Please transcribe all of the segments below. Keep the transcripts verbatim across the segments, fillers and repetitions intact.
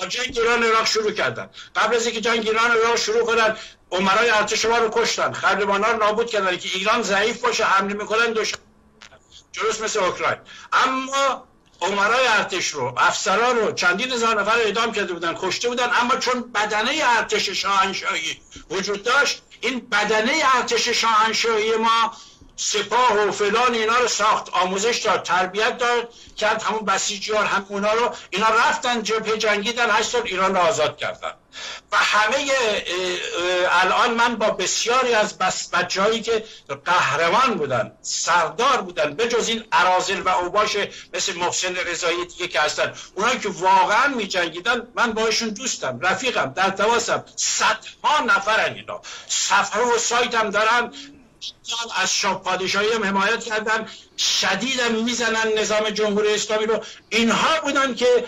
با جنگ ایران عراق شروع کردن. قبل از اینکه جنگ ایران عراق شروع کنن امرای ارتش ما رو کشتن، خرمانا رو نابود کردن که ایران ضعیف باشه، حمله میکنن دوش درست مثل اوکراین. اما امرای ارتش رو، افسران رو چندین هزار نفر اعدام کرده بودن، کشته بودن، اما چون بدنه ارتش شاهنشاهی وجود داشت، این بدنه ارتش شاهنشاهی ما سپاه و فلان اینا رو ساخت، آموزش داد، تربیت داد، کرد همون بسیجیان هم اونا رو، اینا رفتن جبهه جنگیدن، هشت سال ایران رو آزاد کردن. و همه الان من با بسیاری از بچه‌هایی که قهرمان بودن، سردار بودن، به جز این اراذل و اوباش مثل محسن رضایی دیگه که هستن، اونایی که واقعا می جنگیدن، من باشون دوستم، رفیقم، در تماسم، صدها نفرن اینا، صفحه و سایتم دارن، از شاه پادشاهی هم حمایت کردن، شدید هم میزنن نظام جمهوری اسلامی رو. اینها بودن که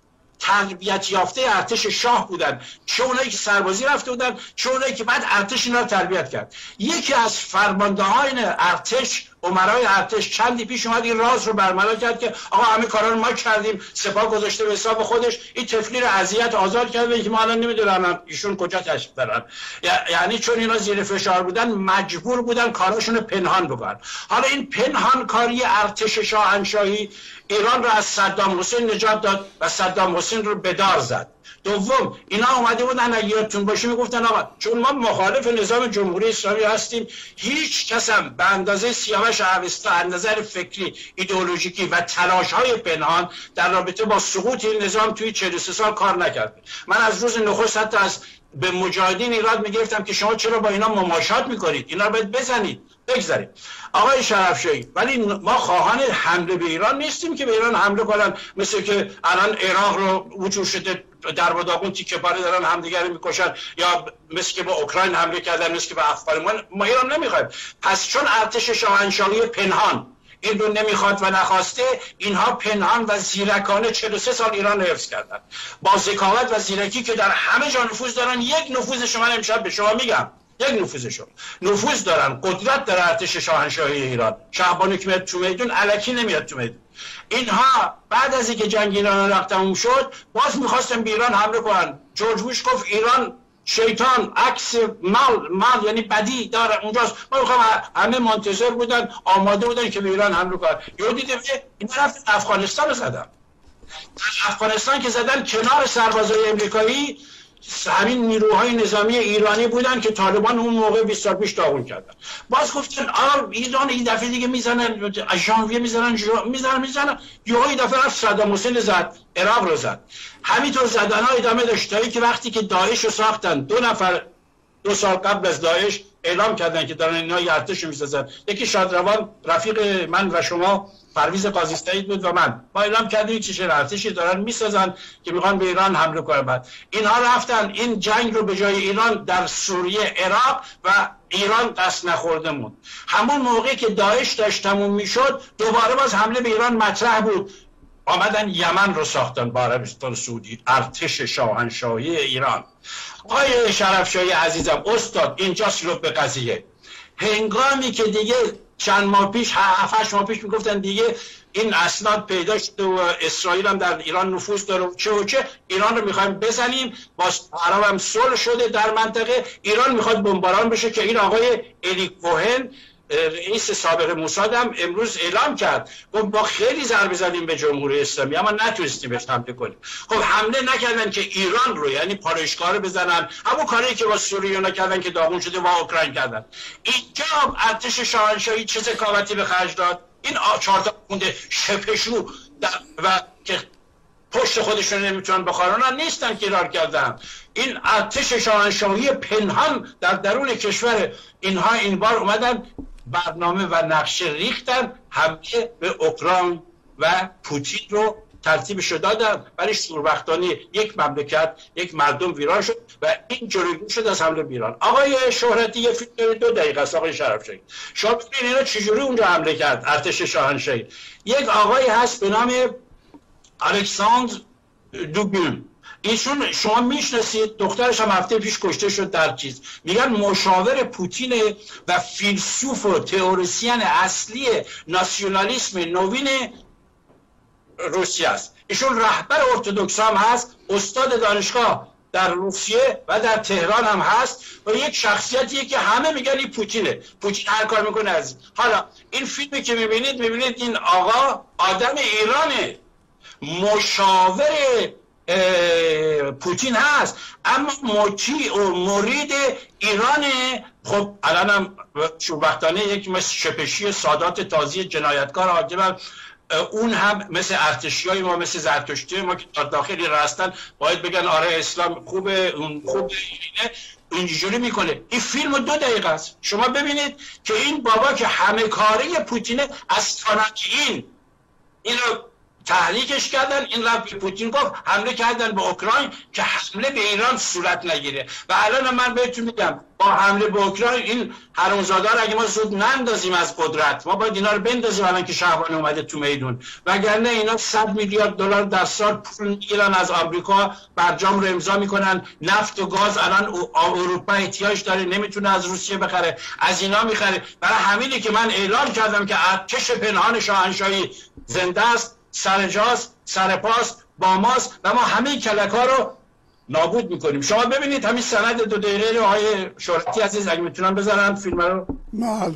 تربیت یافته ارتش شاه بودن، چه اونایی که سربازی رفته بودن، چه اونایی که بعد ارتش اینا رو تربیت کرد. یکی از فرماندهان ارتش، امرای ارتش، چندی پیش اومد این راز رو برملا کرد که آقا همه کارا رو ما کردیم، سپاه گذاشته به حساب خودش، این طفلی رو اذیت آزاد کرده که ما الان نمیدونم ایشون کجا تشریف دارن. یعنی چون اینا زیر فشار بودن مجبور بودن کاراشون رو پنهان بکنن. حالا این پنهان کاری ارتش شاهنشاهی ایران رو از صدام حسین نجات داد و صدام حسین رو به دار زد. دوم، اینا اومده بودن اگه یادتون باشه میگفتن آقا چون ما مخالف نظام جمهوری اسلامی هستیم، هیچ کس هم به اندازه سیاوش اوستا از نظر فکری، ایدئولوژیکی و تلاش‌های پنهان در رابطه با سقوط این نظام توی چهل و سه سال کار نکرد. من از روز نخست حتی از به مجاهدین ایراد میگرفتم که شما چرا با اینا مماشات میکنید، اینا رو باید بزنید. بگذاریم آقای شرفشاهی، ولی ما خواهان حمله به ایران نیستیم که به ایران حمله کنن، مثل که الان عراق رو وجود شده در بداغون تیکه پاره دارن همدیگر رو میکشن، یا مثل که با اوکراین حمله کردن، مثل که با افغانستان. ما ایران نمیخوایم. پس چون ارتش شاهنشاهی پنهان این رو نمیخواد و نخواسته، اینها پنهان و زیرکانه چهل و سه سال ایران رو حفظ کردن با ذکاوت و زیرکی که در همه جا نفوذ دارن. یک نفوذ شما امشب به شما میگم، یک نفوذشون نفوذ دارن، قدرت در ارتش شاهنشاهی ایران. شعبانی که میاد تو میدون الکی نمیاد تو میدون. اینها بعد از اینکه جنگ ایران عراق تموم شد باز میخواستن به ایران حمله کنن. جورج بوش گفت ایران شیطان، عکس مال مال یعنی بدی داره اونجاست. ما میخوام، همه منتظر بودن، آماده بودن که به ایران حمله کنن. یهو دیدم اینا رفتن افغانستان رو زدن. افغانستان که زدن کنار سربازای امریکایی، همین نیروهای نظامی ایرانی بودن که طالبان اون موقع بیست سال پیش داغون کردن. باز گفتن آ ایران این دفعه دیگه میزنن، ژانویه میزنن میزنن میزنن یهو این دفعه رفت صدام حسین زد، عراق رو زد. همینطور زدن‌ها ادامه داشت تا اینکه وقتی که داعش رو ساختن، دو نفر دو سال قبل از داعش اعلام کردن که دارن اینا ارتش میسازن. یکی شادروان رفیق من و شما، پرویز قاضی سعید بود و من، ما اعلام کردیم چه ارتشی دارن میسازن که میخوان به ایران حمله کنن. بعد اینها رفتن این جنگ رو به جای ایران در سوریه، عراق و ایران دست نخورده موند. همون موقعی که داعش داشت تموم میشد دوباره باز حمله به ایران مطرح بود. آمدن یمن رو ساختن با عربستان سعودی، ارتش شاهنشاهی ایران. آقای شرفشاهی عزیزم، استاد اینجاست لب قضیه. هنگامی که دیگه چند ماه پیش، هفت ماه پیش میگفتن دیگه این اسناد پیدا شده و اسرائیل هم در ایران نفوذ داره و چه و چه، ایران رو میخوایم بزنیم، با عرب هم صلح شده در منطقه، ایران میخواد بمباران بشه. که این آقای الی کوهن رئیس سابق موساد هم امروز اعلام کرد، گفت ما خیلی ضربه زدیم به جمهوری اسلامی اما نتونستیم بهش حمله کنیم. خب حمله نکردن که ایران رو، یعنی پالایشگاه رو بزنن، همون کاری که با سوریه نکردن که داغون شده و اوکراین کردن. اینجا ارتش شاهنشاهی چه ذکاوتی به خرج داد؟ این چهار تا خونده شپشو و که پشت خودشون نمیتونن بخارونن نیستن که ایران کردن. این ارتش شاهنشاهی پنهان در درون کشور اینها این بار اومدن برنامه و نقشه ریختن، حمله به اوکراین و پوتین رو ترتیبش دادن. ولی شوربختانه یک مملکت، یک مردم ویران شد و این جلوگیری شد از حمله به ایران. آقای شهرتی یه فیلم دو دقیقه است. آقای شرفشاهی شما ببینید اینا چجوری اونجا حمله کرد ارتش شاهنشاهی. یک آقایی هست به نام الکساندر دوگون، ایشون شما میشناسید، دخترش هم هفته پیش کشته شد در چیز، میگن مشاور پوتین و فیلسوف و تئوریسین اصلی ناسیونالیسم نوین روسیه است. ایشون رهبر ارتدوکس هم هست، استاد دانشگاه در روسیه و در تهران هم هست و یک شخصیتیه که همه میگن این پوتینه، پوتین هر کار میکنه از این. حالا این فیلمی که میبینید میبینید این آقا آدم ایرانه، مشاور پوتین هست اما مطیع و مرید ایرانه. خب الان هم شوربختانه یک مثل شپشی سادات تازی جنایتکار حاکم، اون هم مثل ارتشیای ما، مثل زرتشتی ما که در داخلی را هستن باید بگن آره اسلام خوبه، اون خوبه، اینه اینجوری میکنه. این فیلم دو دقیقه است، شما ببینید که این بابا که همه کاری پوتینه از تانکین اینو تحریکش کردن، این رفت به پوتین گفت حمله کردن به اوکراین که حمله به ایران صورت نگیره. و الان من بهتون میگم با حمله به اوکراین این حرومزادا رو اگه ما زود نندازیم از قدرت، ما باید اینا رو بندازیم الان که شهبان اومده تو میدون، وگرنه اینا صد میلیارد دلار در سال پول میگیرن از آمریکا، برجام رو امضا میکنن، نفت و گاز الان اروپا احتیاج داره نمیتونه از روسیه بخره، از اینا میخره. برای همینه که من اعلام کردم که ارتش پنهان شاهنشاهی زنده است، سرجاست، سرپاست، با ماست و ما همه کلک‌ها رو نابود میکنیم. شما ببینید همین سند دو دقیقه رو آقای شهرتی عزیز اگه میتونن بذارن فیلم رو. بله.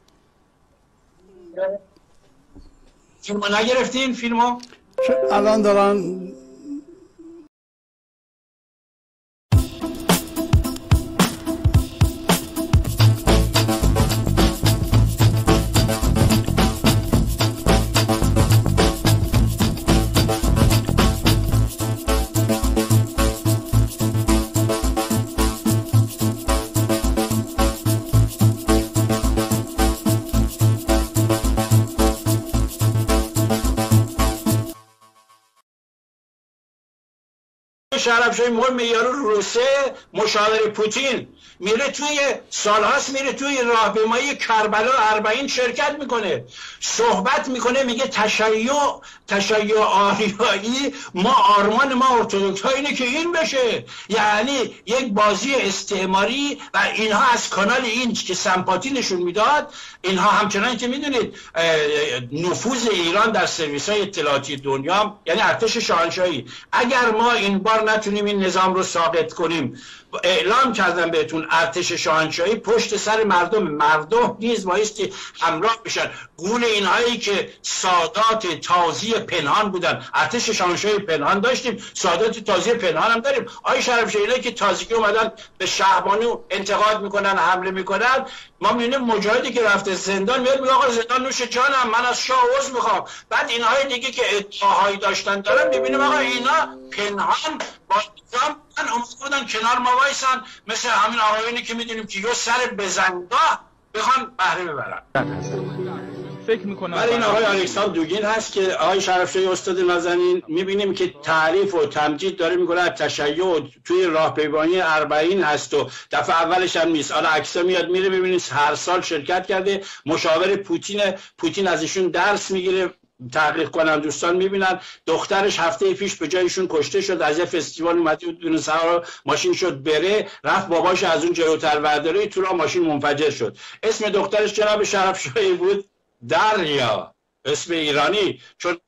فیلم رو نگرفتین فیلم رو؟ الان دارن شرفشاهی مهم یارو روسه مشاور پوتین میره توی سالهاست میره توی راهپیمایی کربلا اربعین شرکت میکنه، صحبت میکنه، میگه تشیع تشیع آریایی ما آرمان ما ارتدوکس ها اینه که این بشه. یعنی یک بازی استعماری و اینها از کانال این که سمپاتی نشون میداد. اینها همچنان که میدونید نفوذ ایران در سرویس های اطلاعاتی دنیا، یعنی ارتش شاهنشاهی، اگر ما این بار نتونیم این نظام رو ساقط کنیم، اعلام کردم بهتون ارتش شاهنشاهی پشت سر مردم، مردم نیز بایستی همراه بشن. گول اینهایی که سادات تازی پنهان بودن، ارتش شاهنشاهی پنهان داشتیم، سادات تازی پنهان هم داریم. آی شرفشاهی که تازگی اومدن به شهبانو انتقاد میکنن، حمله میکنن، ما میبینیم مجاهدی که رفته زندان میاد میگه آقا زندان نوش جانم، من از شاه عذر میخوام. بعد اینهای دیگه که ادعاهایی داشتن دارن میبینیم آقا اینا پنهان با نظام من اومد بودن کنار ما وایسن، مثل همین آقایونی که میدونیم که یه سر بزنگاه بخوان بهره ببرن. فکر میکنم ولی این آقای الکساندر دوگین هست که آقای شرفشاهی استاد نازنین میبینیم که تعریف و تمجید داره میکنه تشیع توی راهپیمایی اربعین هست و دفعه اولش هم نیست. حالا عکسا میاد میره ببینید هر سال شرکت کرده، مشاور پوتین، پوتین از ایشون درس میگیره. تحقیق کنن دوستان میبینن دخترش هفته پیش به جایشون کشته شد، از یه فستیوال اومد دون سوار ماشین شد بره، رفت باباش از اون جلوتر برداره، تو راه ماشین منفجر شد. اسم دخترش جناب شرفشاهی بود، دریا، اسم ایرانی، چون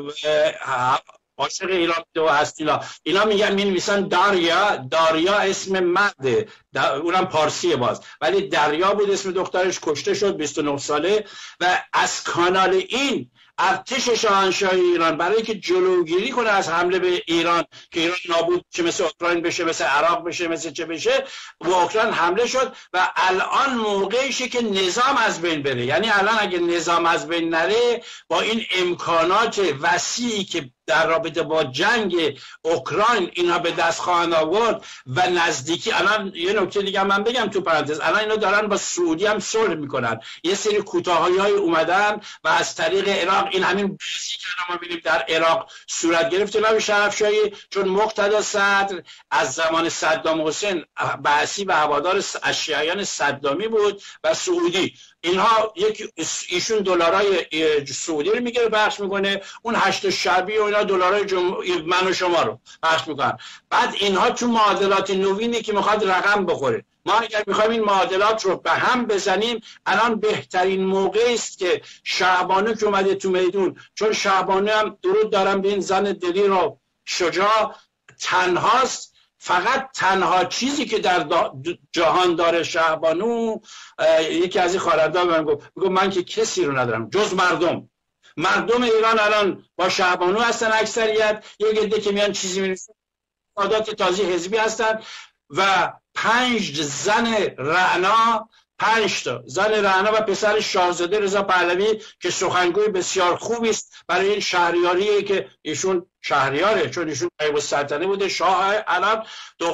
عاشق ایران دو هستیلا اینا میگن مینویسن داریا، داریا اسم مرده، اونم پارسیه باز، ولی دریا بود اسم دخترش، کشته شد بیست و نه ساله. و از کانال این ارتش شاهنشاهی ایران برای که جلوگیری کنه از حمله به ایران که ایران نابود بشه، مثل اوکراین بشه، مثل عراق بشه، مثل چه بشه، و اوکراین حمله شد و الان موقعیشه که نظام از بین بره. یعنی الان اگه نظام از بین نره با این امکانات وسیعی که در رابطه با جنگ اوکراین اینا به دست خواهند آورد و نزدیکی، الان یه نکته دیگه من بگم تو پرانتز، الان اینا دارن با سعودی هم صلح میکنن، یه سری کوتاهی‌های اومدن و از طریق عراق این همین بحثی که ما می‌بینیم در عراق صورت گرفت. جناب شرفشاهی چون مقتدا صدر از زمان صدام حسین بحثی و هوادار اشیایان صدامی بود و سعودی، اینها یک ایشون دلارای سعودی رو میگیره پخش میکنه، اون هشت شعبی و اینا دلارای جم... من و شما رو پخش میکنن. بعد اینها تو معادلات نوینی که میخواد رقم بخوره. ما اگر میخوایم این معادلات رو به هم بزنیم، الان بهترین موقع است که شعبانو که اومده تو میدون، چون شعبانو هم درود دارم به این زن دلیر و شجاع، تنهاست. فقط تنها چیزی که در جهان داره شعبانو، یکی از این خواهرادان من گفت من که کسی رو ندارم جز مردم. مردم ایران الان با شعبانو هستن اکثریت، یک عده که میان چیزی می‌نویسن، عادات تازی حزبی هستن و پنج زن رعنا، پنج تا زن رعنا و پسر شاهزاده رضا پهلوی که سخنگوی بسیار خوبی است برای این شهریاریه که ایشون شهریاره، چون ایشون نایب السلطنه بوده شاه. الان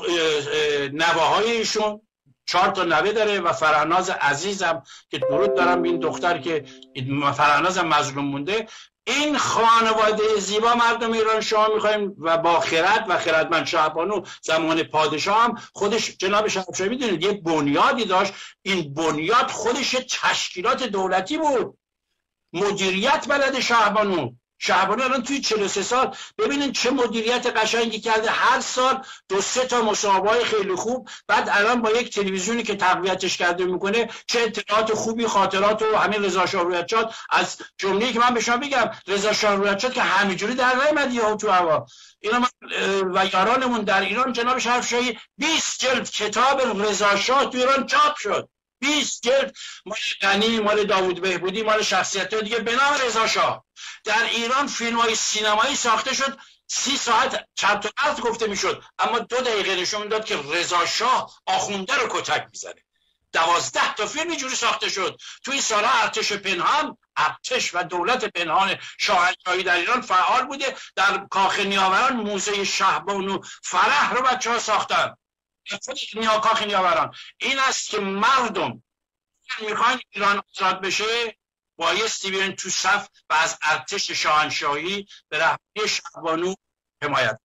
نواهای ایشون چهار تا نوه داره و فرهناز عزیزم که درود دارم به این دختر که فرهناز مظلوم مونده. این خانواده زیبا مردم ایران شما میخوایم و با خرد و خردمند شعبانو زمان پادشاه هم خودش جناب شاهنشاهی میدونید یه بنیادی داشت. این بنیاد خودش تشکیلات دولتی بود، مدیریت بلد شعبانو. شعبانو الان توی چهل و سه سال ببینید چه مدیریت قشنگی کرده، هر سال دو سه تا مسابقه خیلی خوب. بعد الان با یک تلویزیونی که تقویتش کرده میکنه چه اطلاعات خوبی، خاطرات و همین رضا شاه رویتشاد. از جمله‌ای که من به شما بگم، رضا شاه رویتشاد که همینجوری در نیامد یهو تو هوا. اینا و یارانمون در ایران جناب شاهنشاهی بیست جلد کتاب رضا شاه تو ایران چاپ شد، بیست جلد، مال غنی، مال داوود بهبودی، مال شخصیت‌های دیگه به نام رضا شاه. در ایران فیلم‌های سینمایی ساخته شد، سی ساعت چند تا قطع گفته میشد، اما دو دقیقه نشون میداد که رضا شاه آخونده رو کتک میزنه. دوازده تا فیلم اینجوری ساخته شد. توی این سالها ارتش پنهان، ارتش و دولت پنهان شاهنشاهی در ایران فعال بوده. در کاخ نیاوران موزه شهبانو فرح رو بچه‌ها ساختن. نیا کاخ نیاوران. این است که مردم میخواین ایران آزاد بشه، بایستی بیارین تو صف و از ارتش شاهنشاهی به رهبری شهبانو حمایت.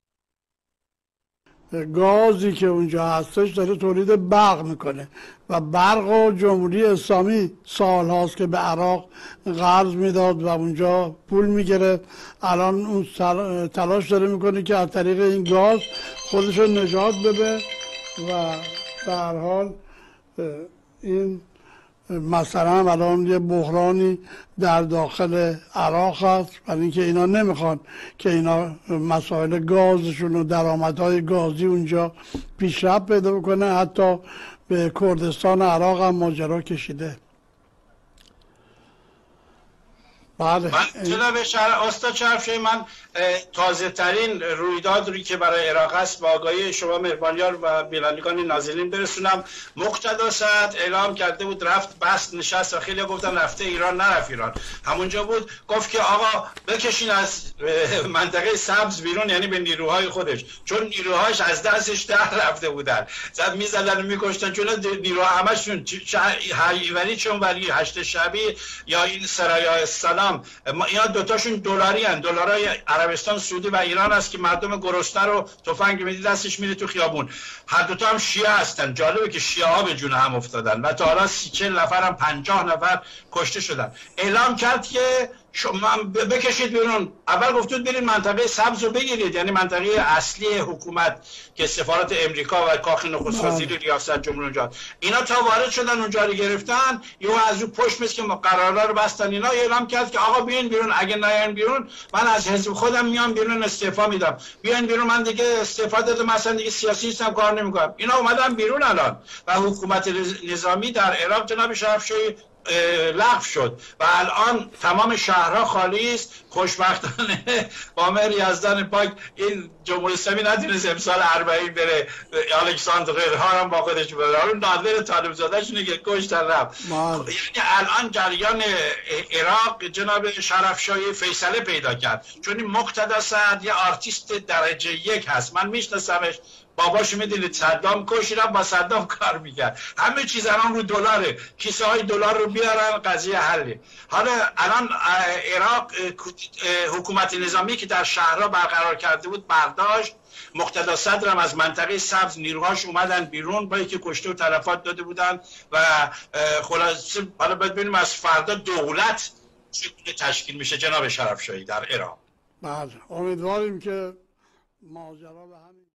گازی که اونجا هستش داره تولید برق میکنه و برق و جمهوری اسلامی سال هاست که به عراق قرض میداد و اونجا پول میگیره. الان اون تلاش داره میکنه که از طریق این گاز خودش رو نجات بده و به هر حال این مثلا الان یه بحرانی در داخل عراق هست برای اینکه اینا نمیخوان که اینا مسائل گازشون و درآمدهای گازی اونجا پیشرفت پیدا بکنه. حتی به کردستان عراق هم ماجرا کشیده. بله. من جناب شهر استاد شرفشاهی، من تازه ترین رویداد روی که برای عراق است با آگاهی شما مهربانیار و بینندگان ناظرین برسونم. مقتدا سعد اعلام کرده بود رفت بست نشست و خیلی گفتن رفته ایران، نرفت ایران، همونجا بود. گفت که آقا بکشین از منطقه سبز بیرون، یعنی به نیروهای خودش، چون نیروهاش از دستش در رفته بودن، زد میزدن و میکشتن، چون نیروها همشون هیوری چون ولی هشت شبی یا این سرای سلام، اینا دوتاشون دلاری هن، دلارای عربستان سعودی و ایران است که مردم گرسنه رو تفنگ میدی دستش میره تو خیابون. هر دوتا هم شیعه هستن. جالبه که شیعه ها به جون هم افتادن و تا حالا سی چل نفر هم پنجاه نفر کشته شدن. اعلام کرد که شما بکشید بیرون. اول گفتود برید منطقه سبز رو بگیرید، یعنی منطقه اصلی حکومت که سفارت امریکا و کاخ نخست وزیر ریاست جمهوری اونجا، اینا تا وارد شدن اونجا رو گرفتن، یهو از رو پشت مثل که قرارا رو بستن. اینا اعلام کرد که آقا بیاین بیرون، اگه نیاین بیرون من از حزب خودم میام بیرون استعفا میدم، بیاین بیرون، من دیگه استعفا دادم، مثلا دیگه سیاسی نیستم، کار نمیکنم. اینا اومدن بیرون الان و حکومت نظامی در عراق جناب شرفشاهی لغو شد و الان تمام شهرها خالی است. خوشبختانه با مهر یزدان پاک این جمهوری اسلامی نتونست امسال اربعین بره، الکساندر قرها هم با خودش بره، اون نادر طالب زاده شونه که کشتن رفت. یعنی الان جریان عراق جناب شرفشاهی فیصله پیدا کرد، چون این مقتدا سعد یه آرتیست درجه یک هست، من میشناسمش، باباشو میدونید صدام کشیدن، با صدام کار میکرد. همه چیز الان رو دلاره، کیسه های دلار رو بیارن قضیه حله. حالا الان عراق حکومت نظامی که در شهرها برقرار کرده بود برداشت، مقتدا صدر هم از منطقه سبز نیروهاش اومدن بیرون با اینکه کشته و تلفات داده بودن و خلاصه حالا باید ببینیم از فردا دولت چگونه تشکیل میشه جناب شرفشاهی در عراق. بله امیدواریم که ماجرا به همین